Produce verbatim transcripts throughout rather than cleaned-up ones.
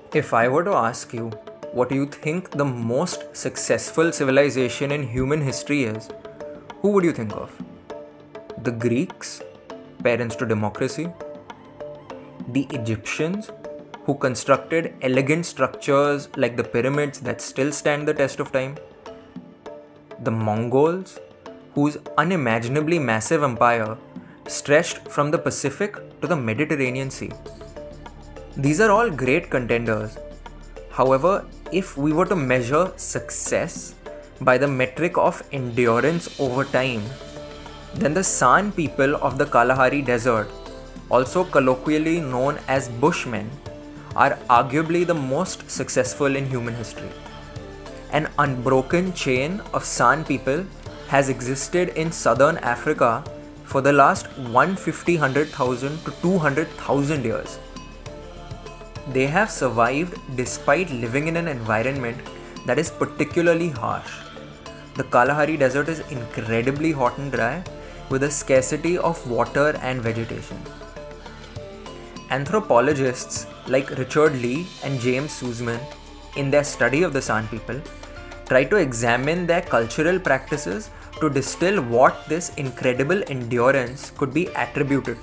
If I were to ask you what do you think the most successful civilization in human history is, who would you think of? The Greeks, parents to democracy? The Egyptians, who constructed elegant structures like the pyramids that still stand the test of time? The Mongols, whose unimaginably massive empire stretched from the Pacific to the Mediterranean Sea? These are all great contenders. However, if we were to measure success by the metric of endurance over time, then the San people of the Kalahari Desert, also colloquially known as Bushmen, are arguably the most successful in human history. An unbroken chain of San people has existed in southern Africa for the last one hundred fifty thousand to two hundred thousand years. They have survived despite living in an environment that is particularly harsh. The Kalahari Desert is incredibly hot and dry, with a scarcity of water and vegetation. Anthropologists like Richard Lee and James Sussman, in their study of the San people, try to examine their cultural practices to distill what this incredible endurance could be attributed to.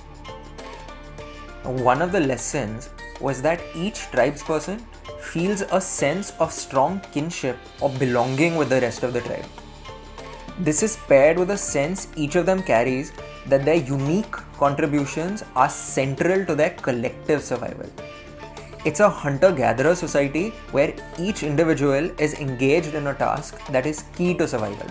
One of the lessons was that each tribesperson feels a sense of strong kinship or belonging with the rest of the tribe. This is paired with a sense each of them carries that their unique contributions are central to their collective survival. It's a hunter-gatherer society where each individual is engaged in a task that is key to survival.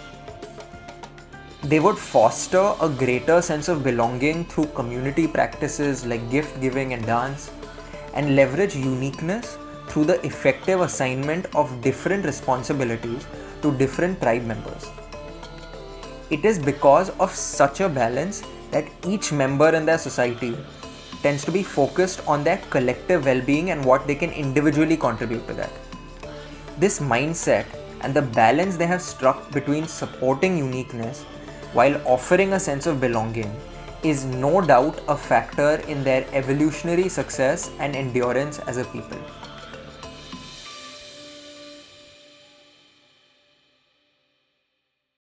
They would foster a greater sense of belonging through community practices like gift giving and dance, and leverage uniqueness through the effective assignment of different responsibilities to different tribe members. It is because of such a balance that each member in their society tends to be focused on their collective well-being and what they can individually contribute to that. This mindset and the balance they have struck between supporting uniqueness while offering a sense of belonging is no doubt a factor in their evolutionary success and endurance as a people.